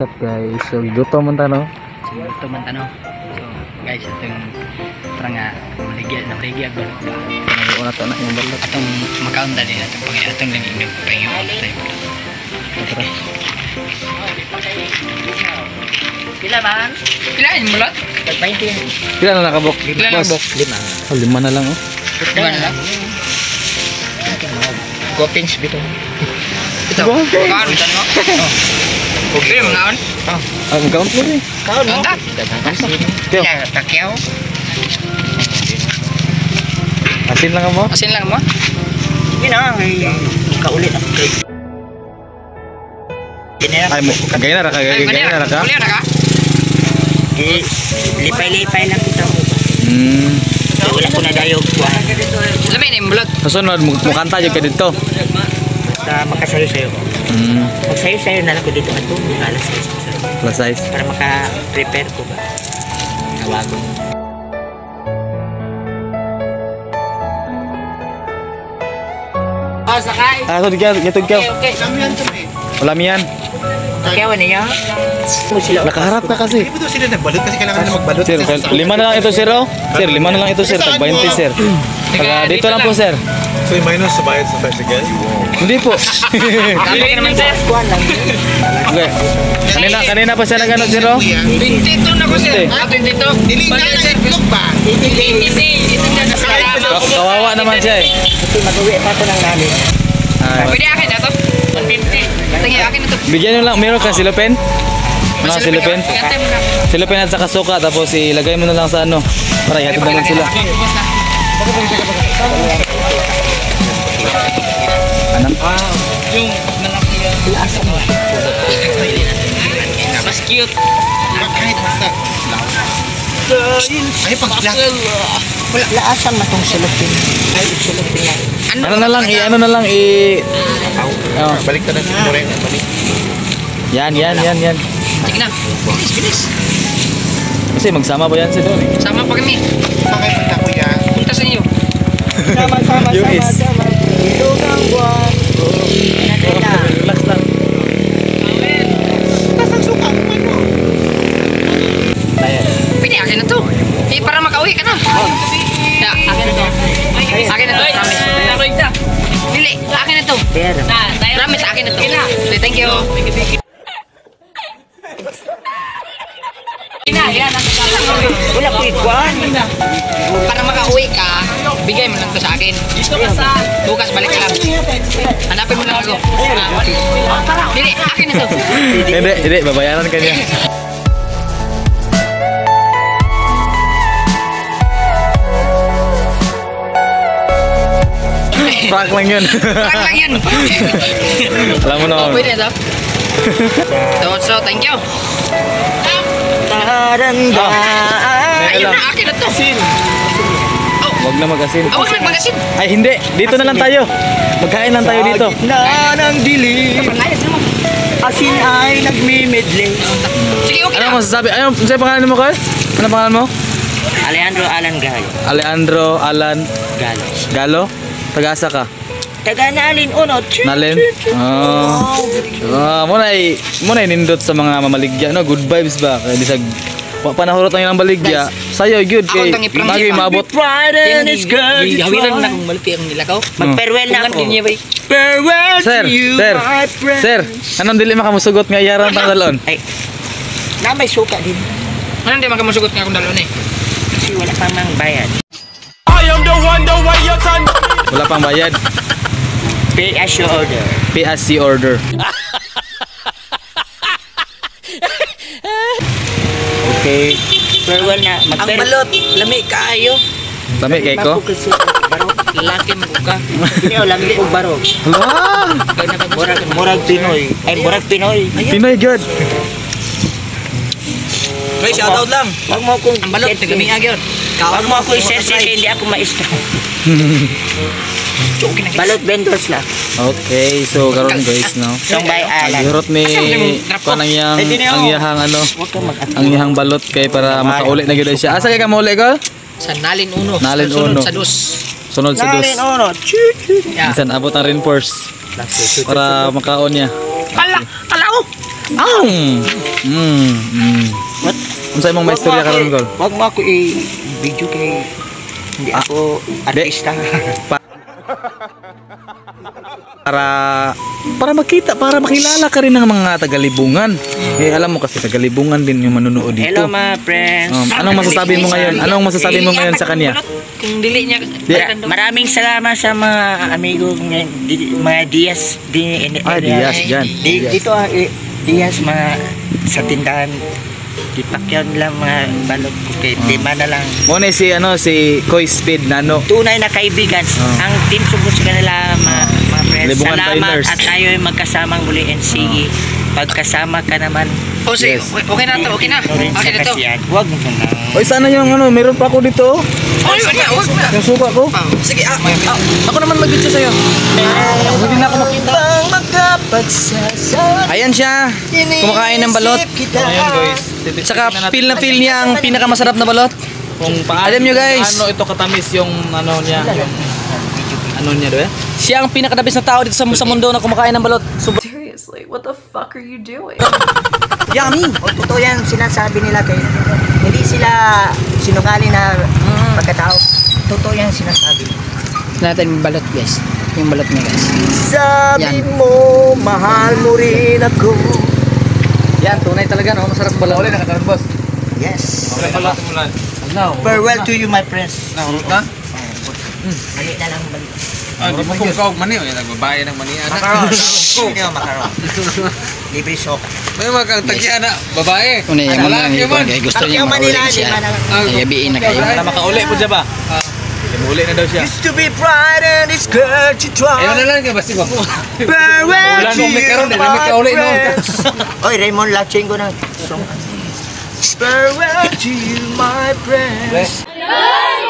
Guys, so luto man tano. So guys, itong parang maligya balot ba. Una to na yung balot. Atong makaunda din atong atong lingig pangyon. Pila man? Pila yung balot? 20. Pila na nakabok? Pila na nakabok? 5. Oh, 5 na lang oh. 5 na lang? Gopins bito. Ito. Kaon tan mo? Okay, mga on. Ang count mo eh. Kaon mo? Ya, takyaw. Asin lang mo? Asin lang mo? Gina, kaulit ako kay. Ay mo, gaya na ra ka. Uli na ka? Lipay-lipay lang kita. Wala ko na dayog. Lamin yung bulot. Kasunod mo kanta jud ka dito. Basta makasayo-sayo ko. Magsayo-sayo na lang ko dito at alas 6. Plus size. Para maka-prepare ko ba. Tawagon. Sakay. So gitog ka. Okay. Wala miyan. Kaya niya. Sila Nakaharap ka kasi. Hindi sila nagbalot kasi kailangan nila magbalot. Sir, 5 na lang ito sir oh. Sir, 5 na lang ito sir, tag 20 sir. Taga dito lang po sir. So yung minus sa bayad sa tricycle? Hindi po. Kami naman sir. kuan lang. Okay. Kanina pa siya nagano sir oh. 22 na ko sir. 22. Dili na lang vlog ba? Dito na sa Kawawa naman siya eh. Kasi mag-uwi pa ako ng namin. Pwede akin na to? 150. Tingin akin na to. Bigyan nyo lang, meron ka silupin? Mga silupin? Gante mo na. Silupin at saka suka, tapos ilagay mo na lang sa ano. Para ihatid naman sila. Anong? Yung malaki yan. Mas cute. Kahit basta. Ay, pagkakal. Wala laasan matong sulupin. Ay, sulupin lang. Ano na lang, oh. Balik ka na si Moreno. Balik. Yan. Sige na. Bilis. Kasi magsama ba yan si Don? Sama pa kami. Pakay punta ko yan. Punta sa inyo. Sama-sama. US. Ilog ang buwan. Relax lang. Tapos ang suka mo ano? Pwede akin na to. Para makauwi ka na. Akin na to. Akin na to. Promise. Dili. Akin na to. Promise akin na to. Thank you. Wala ko ikuan. Para makauwi ka, bigay mo lang to sa akin. Bukas balik ka lang. Hanapin mo lang ako. Dili, akin na to. Hindi, babayaran ka niya. Prank lang yun. Prank lang yun. Alam mo naman. Pwede na to. So, thank you. Taranda. Ayun na, akin na to. Huwag na mag-asin. Awag lang magasin. Ay, hindi. Dito na lang tayo. Magkain lang tayo dito. Na ng dilim. Asin ay nagmimidling. Sige, okay Ano na. masasabi? Ano pangalan mo, Carl? Ano pangalan mo? Alejandro Alan Galo. Alejandro Alan Galo. Galo? Taga-asa ka? Taga Nalin Unot. Nalin? Muna nindot sa mga mamaligya. No? Good vibes ba? Kaya di sa panahurot lang yung baligya. Sa'yo, good. Ako Kay tang iprank lagi siya. maabot. Friday is good. Hawilan na kung malaki ang nilakaw. Mag-farewell na ako. Niya ba? Farewell Sir, to you, sir, my friend. sir, anong dili makamusugot nga iyaran pang dalon? Ay, na may suka din. Ano hindi makamusugot nga akong dalon eh? Kasi wala pa mang bayad. Wala pang bayad. Pay as you order. PSC order. Okay. Farewell na. Ang balot, lami kaayo. Dami kay ko. Lalaki mo ka. Hindi o, lamig po barog. Hala! Murag Pinoy. Ay, murag Pinoy. Pinoy good. May shoutout lang. Wag mo akong Ang balot, tigami agyon. Wag mo ako i-share hindi ako maestro. Balot vendors lang. Okay, so karon guys no. Song by Alan. Gihurot ni kanang ang iyahang ano, Huwag ka mag-atid. ang iyahang balot kay para makauli na gyud siya. Asa kay ka mauli ko? Sa Nalin Uno. Nalin Sunod Uno. sa dos. Sunod sa dos. Nalin Unot. Yeah. Minsan abot ang reinforce para makaon niya. Kala ko. Aw! What? Unsa imong maistorya karon gol? Wag mo ako i-video kay hindi ako artista. Para makita, para makilala ka rin ng mga tagalibungan. Eh alam mo kasi tagalibungan din yung manunood dito. Hello my friends. Anong masasabi mo ngayon? Anong masasabi mo ngayon sa kanya? Kung dili niya Maraming salamat sa mga amigo ng mga Diaz Diaz dyan. Dito Diaz mga sa tindahan. Dipakyan lang mga balot ko kay lima na lang. Muna si Koy Speed Nano. Tunay na kaibigan. Ang team subos ka nila mga friends. Libungan Salamat Pioneers. at tayo ay magkasamang muli and sige. Pagkasama ka naman. O sige, okay na to, okay na. Okay na to. Huwag mo na. Oy sana yung meron pa ako dito. Ay, wag na. Yung suka ko. Sige, ako naman mag-video sa'yo. Hindi na ako makita. Ayan siya, kumakain ng balot. Ayan guys. Tsaka feel na feel niya ang pinakamasarap na balot. Kung paano, Alam nyo, guys. Ano ito katamis yung niya. Yung niya doon. Siya ang pinakadabis na tao dito sa mundo na kumakain ng balot. Seriously, what the fuck are you doing? Yummy! Totoo yan sinasabi nila kay hindi sila sinungaling na pagkatao. Totoo yan sinasabi. Natin yung balot, guys. Yung balot niya, guys. Sabi mo, mahal mo rin ako. Yan, tunay talaga, no? Masarap balot. Uli na kataron boss. Yes. Wala pala tumulan. Farewell to you, my friends. Nahurot na? Mali na lang balik. Di mo kung kaog mani, nagbabae ng mani anak. Makaroon. Hindi mo makaroon. Libre sok. May magkantagi anak, babae. Tunay, yung Wala, mga yaman. gusto niya Ang Manila, mauli di siya. ba na? Nagabiin na kayo. Para makauli po siya ba? Uli na daw siya. Used to be pride and it's good to try. Ayaw na lang ka, basi ba po? Farewell Ulan to mo may karoon, you, may kauli my no. friends. Oy, Raymond Lachenko na song. Farewell to you, my friends.